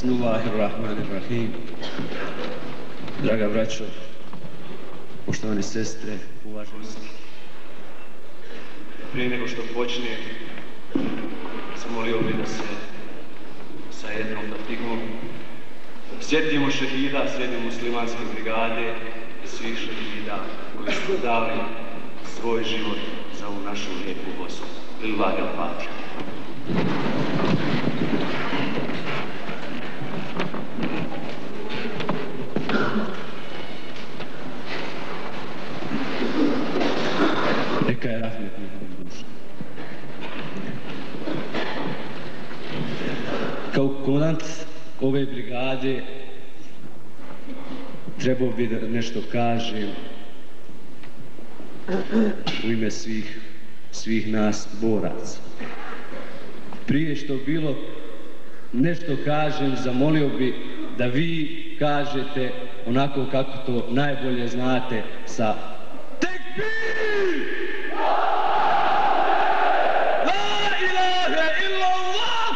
Bismillahirrahmanirrahim. Draga braćo, poštovane sestre, uvaženosti. Prije nego što počne, zamolio bih da se sa jednom fatihom sjetimo šehida srednje muslimanske brigade i svih šehida koji su dali svoj život za ovu našu lijepu Bosnu. Lillahi al-Fatiha. Neka je rahmet njihovim dušama. Kao komandant ove brigade trebao bi da nešto kažem u ime svih nas boraca. Prije što bilo nešto kažem, zamolio bi da vi kažete onako kako to najbolje znate sa tekbir! La ilaha illallah!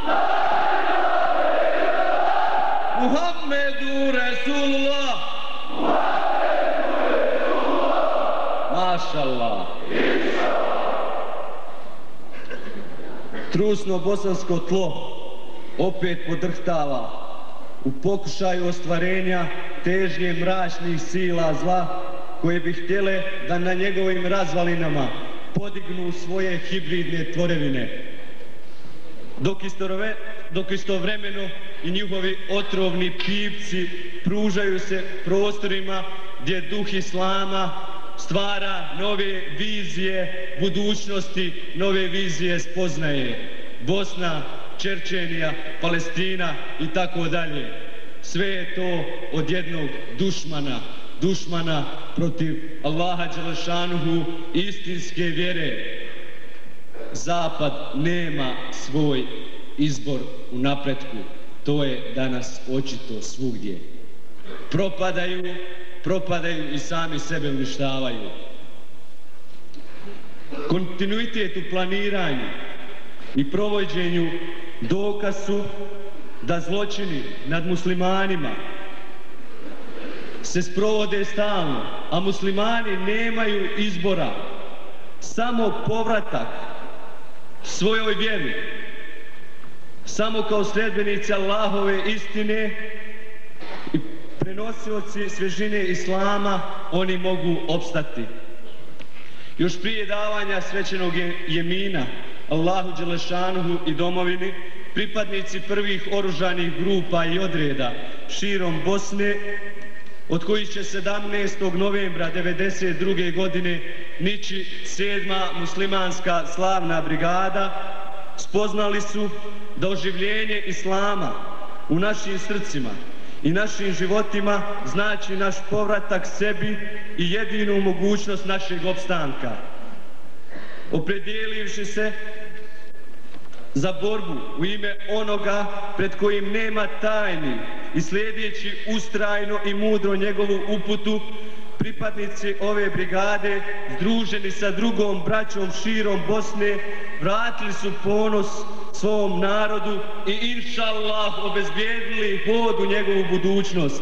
Muhammedu Rasulullah! Mašallah! Trusno bosansko tlo opet podrhtava u pokušaju ostvarenja težnje mračnih sila zla koje bi htjele da na njegovim razvalinama podignu svoje hibridne tvorevine. Dok istovremeno i njihovi otrovni pipci pružaju se prostorima gdje duh Islama stvara nove vizije budućnosti, nove vizije spoznaje. Bosna, Čečenija, Palestina i tako dalje. Sve je to od jednog dušmana protiv Allaha Đelešanuhu, istinske vjere. Zapad nema svoj izbor u napretku. To je danas očito svugdje. Propadaju i sami sebe uništavaju. Kontinuitet u planiranju i provođenju dokaz su da zločini nad muslimanima se sprovode stalno, a muslimani nemaju izbora, samo povratak svojoj vjeri, samo kao sljedbenici Allahove istine i prenosioci svježine Islama oni mogu opstati. Još prije davanja svećenog jemina Allahu Đelešanuhu i domovini, pripadnici prvih oružanih grupa i odreda širom Bosne, od kojih će 17. novembra 1992. godine nići 7. muslimanska slavna brigada, spoznali su da oživljenje Islama u našim srcima i našim životima znači naš povratak sebi i jedinu mogućnost našeg opstanka. Opredijelivši se za borbu u ime onoga pred kojim nema tajni i slijedeći ustrajno i mudro njegovu uputu, pripadnici ove brigade, združeni sa drugom braćom širom Bosne, vratili su ponos svom narodu i inša Allah obezbijedili hod u njegovu budućnost.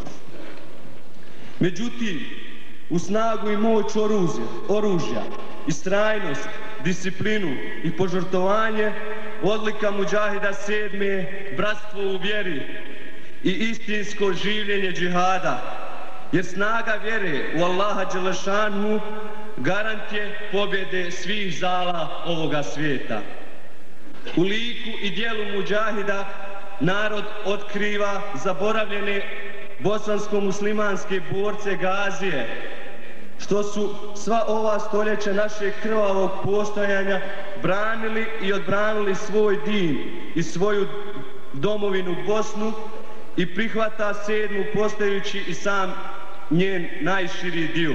Međutim, u snagu i moć oružja, istrajnost, disciplinu i požrtvovanje, odlika Mudžahida 7. bratstvo u vjeri i istinsko življenje džihada, jer snaga vjere u Allaha Đelešanuhu garant je pobjede svih zala ovoga svijeta. U liku i dijelu Mudžahida narod otkriva zaboravljene bosansko-muslimanske borce Gazije, što su sva ova stoljeća našeg krvavog postojanja branili i odbranili svoj din i svoju domovinu Bosnu i prihvata 7. postajući i sam njen najširi dio.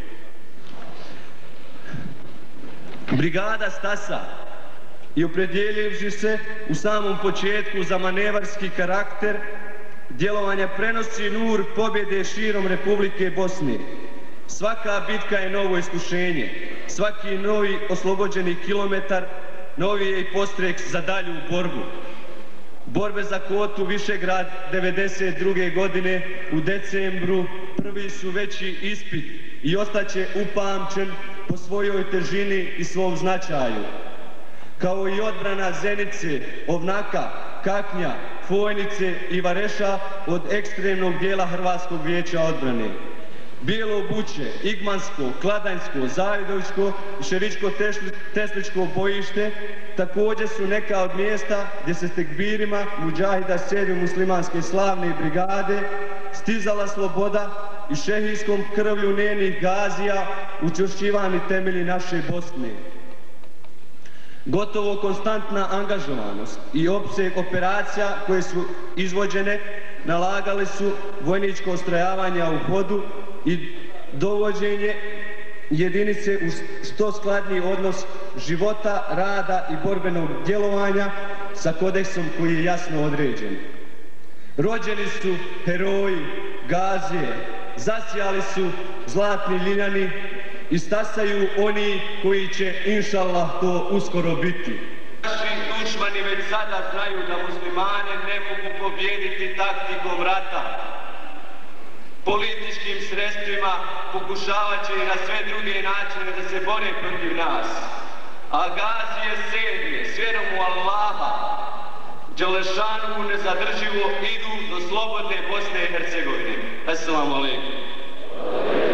Brigada stasa i opredjeljivši se u samom početku za manevarski karakter djelovanja prenosi nur pobjede širom Republike Bosne. Svaka bitka je novo iskušenje, svaki novi oslobođeni kilometar novi je i podstrek za dalju borbu. Borbe za kvotu Višegrad 92. godine u decembru prvi su veći ispit i ostaće upamćen po svojoj težini i svom značaju. Kao i odbrana Zenice, Ovnaka, Kaknja, Fojnice i Vareša od ekstremnog dijela Hrvatskog vijeća odbrane. Bijelo Buće, Igmansko, Kladanjsko, Zavidovićko i Šeričko-Tesličko bojište također su neka od mjesta gdje se s tekbirima muđahida 7. muslimanske slavne brigade stizala sloboda i šehijskom krvlju njenih gazija učvršćivani temelji naše Bosne. Gotovo konstantna angažovanost i opseg operacija koje su izvođene nalagali su vojničko ustrojavanje u hodu i dovođenje jedinice u što skladniji odnos života, rada i borbenog djelovanja sa kodeksom koji je jasno određen. Rođeni su heroji, gazije, zasijali su zlatni ljiljani i stasaju oni koji će, inšallah, to uskoro biti. Naši dušmani već sada znaju da muslimane ne mogu pobijediti taktikom rata. Političkim sredstvima pokušavat će i na sve druge načine da se bore protiv nas. A gazije sedmije, s vjerom u Allaha, Đelešanu nezadrživo idu do slobodne Bosne i Hercegovine. Assalamu alaikum.